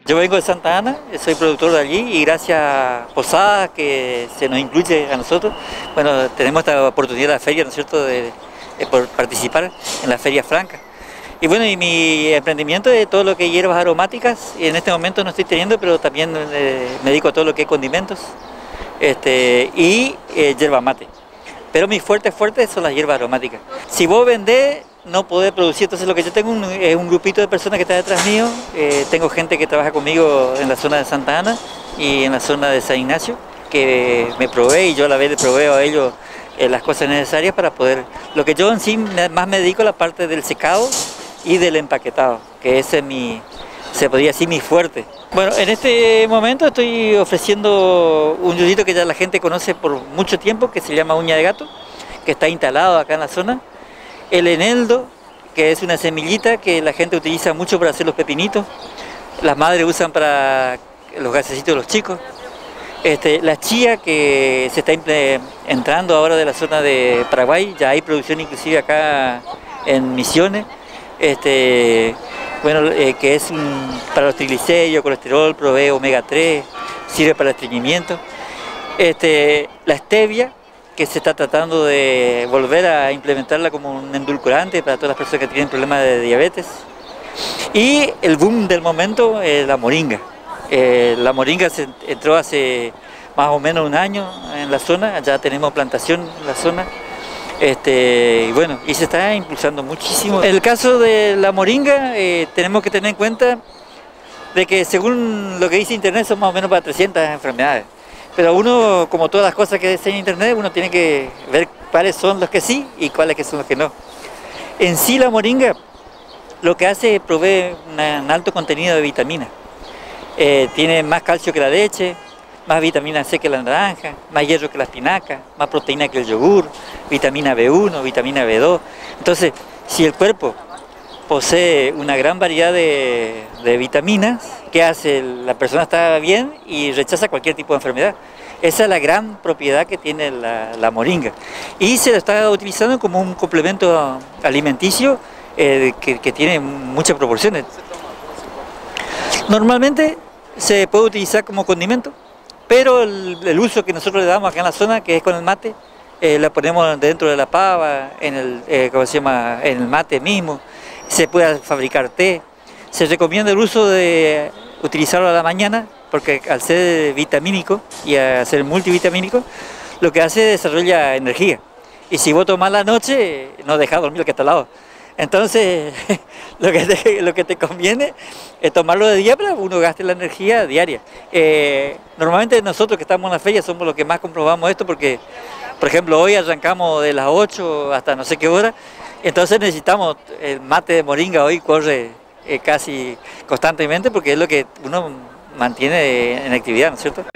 Yo vengo de Santa Ana, soy productor de allí y gracias a Posadas que se nos incluye a nosotros, bueno, tenemos esta oportunidad de la feria, ¿no es cierto?, de por participar en la Feria Franca. Y bueno, y mi emprendimiento es todo lo que es hierbas aromáticas, y en este momento no estoy teniendo, pero también me dedico a todo lo que es condimentos y yerba mate. Pero mis fuertes son las hierbas aromáticas. Si vos vendés, no podés producir, entonces lo que yo tengo es un grupito de personas que está detrás mío, tengo gente que trabaja conmigo en la zona de Santa Ana y en la zona de San Ignacio, que me provee y yo a la vez le proveo a ellos las cosas necesarias para poder... Lo que yo en sí más me dedico a la parte del secado y del empaquetado, que ese es se podría decir mi fuerte. Bueno, en este momento estoy ofreciendo un yuyito que ya la gente conoce por mucho tiempo, que se llama uña de gato, que está instalado acá en la zona. El eneldo, que es una semillita que la gente utiliza mucho para hacer los pepinitos. Las madres usan para los gasecitos de los chicos. La chía, que se está entrando ahora de la zona de Paraguay, ya hay producción inclusive acá en Misiones. Bueno, que es para los triglicéridos, colesterol, provee omega 3, sirve para el estreñimiento. La stevia, que se está tratando de volver a implementarla como un endulcorante para todas las personas que tienen problemas de diabetes. Y el boom del momento, la moringa. La moringa se entró hace más o menos un año en la zona, ya tenemos plantación en la zona. Y bueno, y se está impulsando muchísimo. En el caso de la moringa, tenemos que tener en cuenta de que según lo que dice internet son más o menos para 300 enfermedades. Pero uno, como todas las cosas que dice en internet, uno tiene que ver cuáles son los que sí y cuáles que son los que no. En sí la moringa lo que hace es provee un alto contenido de vitaminas. Tiene más calcio que la leche, más vitamina C que la naranja, más hierro que la espinaca, más proteína que el yogur, vitamina B1, vitamina B2. Entonces, si el cuerpo posee una gran variedad de vitaminas, ¿qué hace? La persona está bien y rechaza cualquier tipo de enfermedad. Esa es la gran propiedad que tiene la moringa. Y se lo está utilizando como un complemento alimenticio que tiene muchas proporciones. Normalmente se puede utilizar como condimento, pero el uso que nosotros le damos acá en la zona, que es con el mate, la ponemos dentro de la pava, en el mate mismo. Se puede fabricar té. Se recomienda el uso de utilizarlo a la mañana, porque al ser vitamínico y al ser multivitamínico, lo que hace es desarrolla energía. Y si vos tomás la noche, no dejás dormir el que está al lado. Entonces, lo que te conviene es tomarlo de día para que uno gaste la energía diaria. Normalmente nosotros que estamos en la feria somos los que más comprobamos esto porque, por ejemplo, hoy arrancamos de las 8 hasta no sé qué hora, entonces necesitamos el mate de moringa, hoy corre casi constantemente porque es lo que uno mantiene en actividad, ¿no es cierto?